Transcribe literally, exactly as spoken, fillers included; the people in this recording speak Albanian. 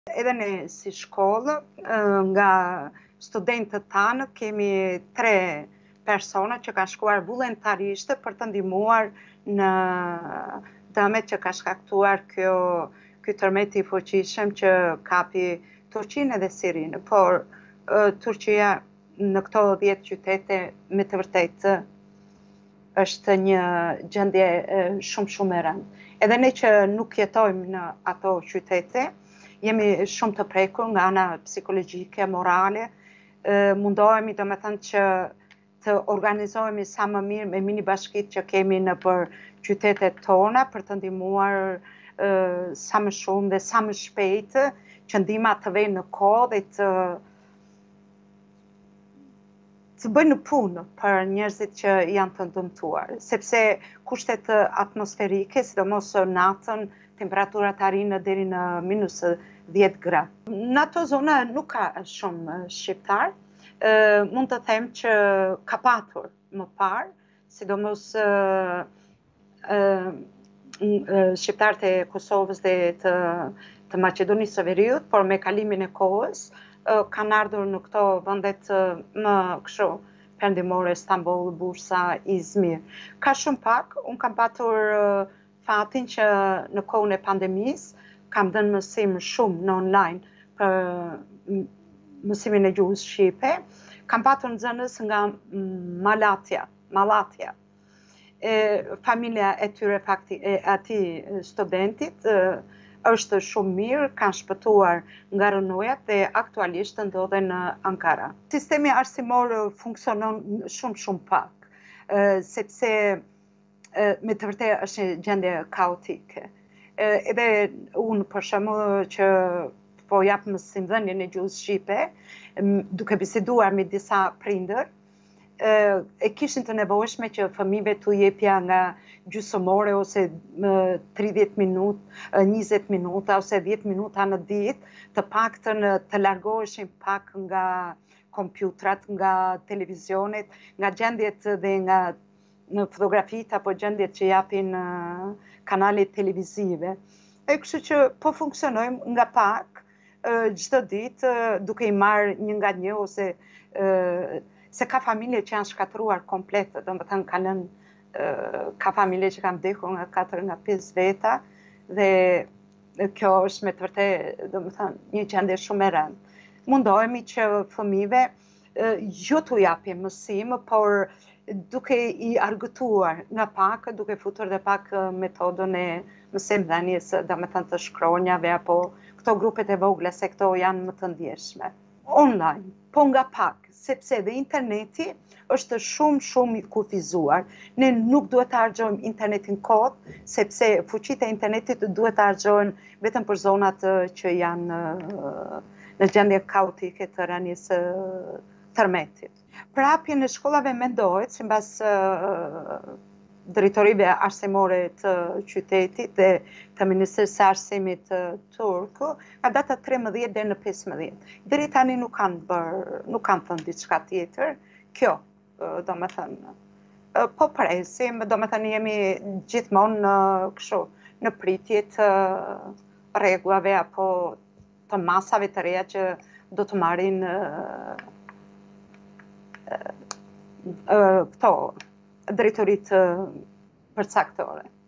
Edhe ne si shkollë, nga studentët tanë, kemi tre persona që kanë shkuar vullnetarisht për të ndihmuar në dëmet që ka shkaktuar kjo ky tërmet i fuqishëm që kapi Turqinë edhe Sirinë. Por Turqia në këto dhjetë qytete me të vërtetë është një gjendje shumë shumë e rëndë. Edhe ne që nuk jetojmë në ato qytete, jemi shumë të prekur nga ana psikologjike, morale, mundohemi domethënë që të organizohemi sa më mirë me mini bashkitë që kemi nëpër qytetet tona për të ndihmuar sa më shumë dhe sa më shpejt që ndihma të vejë në kohë dhe të të bëjnë punë për njerëzit që janë të dëmtuar, sepse kushtet atmosferike, sidomos natën, temperaturat arrin deri në minus dhjetë gradë. Në ato zona nuk ka shumë shqiptar. Mund të them që ka patur më parë, sidomos shqiptarët e Kosovës dhe të, të Maqedonisë së Veriut, por me kalimin e kohës kanë ardhur në këto vendet më kështu perëndimore, Stamboll, Bursa, Izmir. Ka shumë pak, unë kam patur fatin që në kohën e pandemisë kam dhënë mësim shumë në online për mësimin e gjuhës shqipe. Kam patur nxënës nga Malatja, Malatja. E, familja e tyre fakti, e atij studentit është shumë mirë, kanë shpëtuar nga rënojat dhe aktualisht ndodhen në Ankara. Sistemi arsimor funksionon shumë shumë pak, sepse me të vërtetë është një gjendje kaotike. Edhe unë për shembull që po jap mësimdhënien e gjuhës shqipe, duke biseduar me disa prindër, e kishin të nevojshme që fëmijëve t'u jepja nga gjysmore ose tridhjetë minuta, njëzet minuta ose dhjetë minuta në ditë, të paktën të largoheshin pak nga kompjutrat, nga televizionet, nga gjendjet dhe nga në fotografitë apo gjendjet që japin kanalet televizive. E kështu që po funksionojmë nga pak, çdo ditë, duke i marrë një nga një ose se ka familje që janë shkatruar komplet, domethënë kanë lënë, ka familje që kanë vdekur nga katër nga pesë veta dhe kjo është me të vërtetë domethënë një gjendje shumë e rëndë. Mundohemi që fëmijëve jo t'u japim mësim, por duke i argëtuar nga pak, duke futur dhe pak metodën e mësimdhënies, domethënë të shkronjave apo këto grupet e vogla se këto janë më të ndjeshme. Online, po nga pak, sepse dhe interneti është shumë shumë i kufizuar. Ne nuk duhet të harxojmë internetin kot, sepse fuqitë e internetit duhet të harxohen vetëm për zonat që janë në gjendje kaotike të rënies së tërmetit. Prapjen e shkollave mendohet, sipas drejtorive arsimore të qytetit dhe të Ministrisë së Arsimit turk, nga data tremëdhjetë deri në pesëmbëdhjetë. Deri tani nuk kanë bërë, nuk kanë thënë diçka tjetër. Kjo, domethënë, po presim, domethënë jemi gjithmonë kështu në pritje të rregullave apo të masave të reja që do të marrin këto drejtoritë përcaktore.